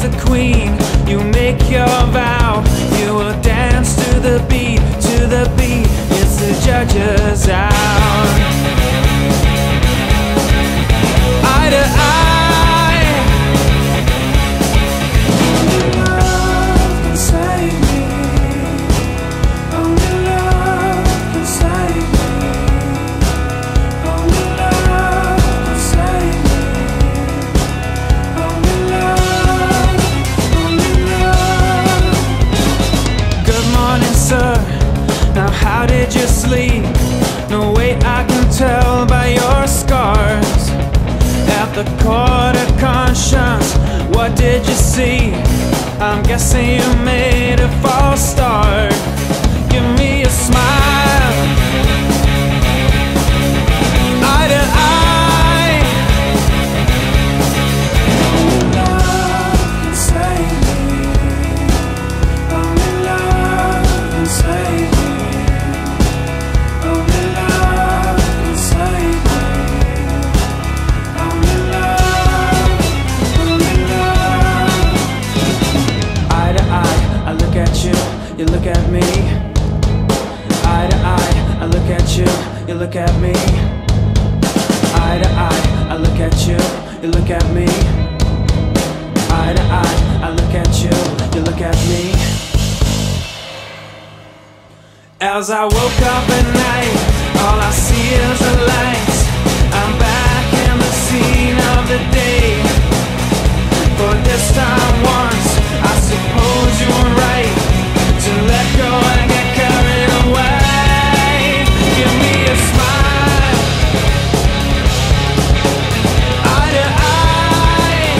a queen. You make your vow, you will dance to the beat, to the beat. It's the judge's hour. Eye to eye. Only love can save me. Only love can save me. Only love can save me. Only love, only love. Good morning, sir. Now how did you sleep? No way, I can tell by your scars. At the court of conscience, what did you see? I'm guessing you made a false start. Give me a smile. Eye to eye. Only love can save me. Only love can save me. Only love can save me. Only love, only love. Eye to eye, I look at you, you look at me. Eye to eye, I look at you, you look at me. Eye to eye, I look at you, you look at me. Eye to eye, I look at you, you look at me. As I woke up at night, all I see is the lights. I'm back in the scene of the day. For this time once, I suppose you were right to let go and get carried away. Give me a smile. Eye to eye.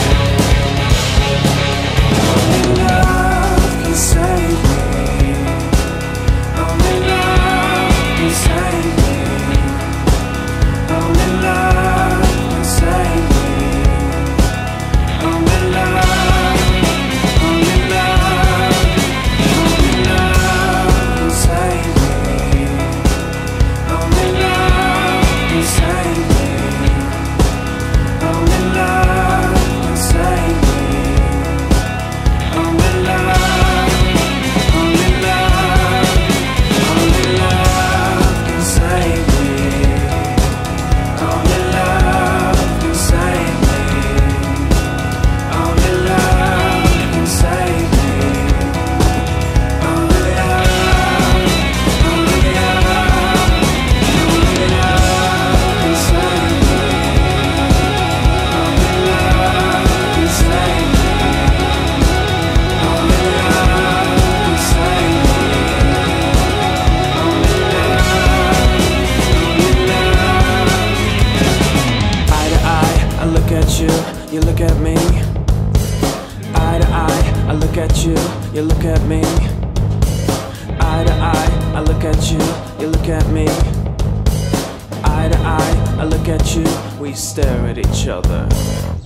Only love can save me. Only love can save me. Only love can save me. Only love, only love, only love can save me. Only love can save me. Only love can save me. Only love, only love, only love can save me. Only love can save me. Only love can save me. Only love, only love, only love can save me. Only love can save me. Only love can save me. Only love, only love. Eye to eye, I look at you, you look at me. Eye to eye, I look at you, you look at me. Eye to eye, I look at you, you look at me. Eye to eye, I look at you, we stare at each other.